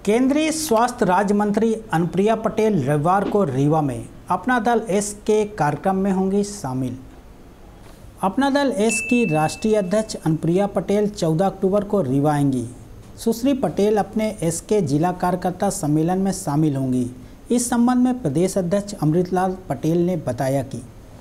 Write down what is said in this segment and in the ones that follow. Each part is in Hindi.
केंद्रीय स्वास्थ्य राज्य मंत्री अनुप्रिया पटेल रविवार को रीवा में अपना दल एस के कार्यक्रम में होंगी शामिल। अपना दल एस की राष्ट्रीय अध्यक्ष अनुप्रिया पटेल 14 अक्टूबर को रीवा आएंगी। सुश्री पटेल अपने एस के जिला कार्यकर्ता सम्मेलन में शामिल होंगी। इस संबंध में प्रदेश अध्यक्ष अमृतलाल पटेल ने बताया कि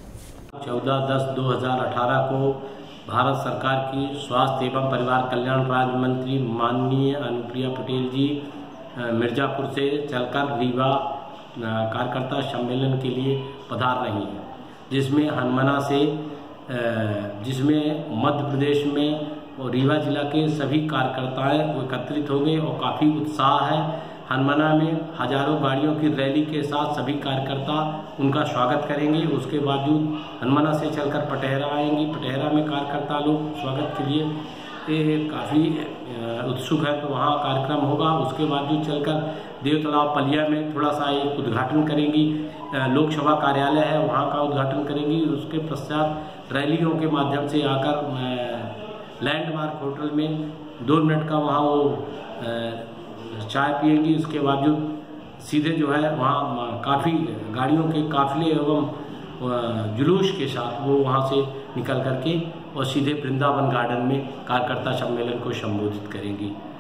14/10/2018 को भारत सरकार की स्वास्थ्य एवं परिवार कल्याण राज्य मंत्री माननीय अनुप्रिया पटेल जी मिर्जापुर से चलकर रीवा कार्यकर्ता सम्मेलन के लिए पधार रही हैं, जिसमें हनुमाना से जिसमें मध्य प्रदेश में और रीवा जिला के सभी कार्यकर्ताएं एकत्रित हो गए और काफ़ी उत्साह है। हनुमाना में हजारों गाड़ियों की रैली के साथ सभी कार्यकर्ता उनका स्वागत करेंगे। उसके बावजूद हनुमाना से चलकर पटेहरा आएंगी। पटेहरा में कार्यकर्ता लोग स्वागत के लिए काफ़ी उत्सुक है, तो वहाँ कार्यक्रम होगा। उसके बावजूद चलकर देव तालाब पलिया में थोड़ा सा एक उद्घाटन करेंगी। लोकसभा कार्यालय है, वहाँ का उद्घाटन करेंगी। उसके पश्चात रैलियों के माध्यम से आकर लैंडमार्क होटल में 2 मिनट का वहाँ वो चाय पिएंगी। उसके बावजूद सीधे जो है वहाँ काफ़ी गाड़ियों के काफिले एवं जुलूस के साथ वो वहाँ से निकल करके और सीधे वृंदावन गार्डन में कार्यकर्ता सम्मेलन को संबोधित करेंगी।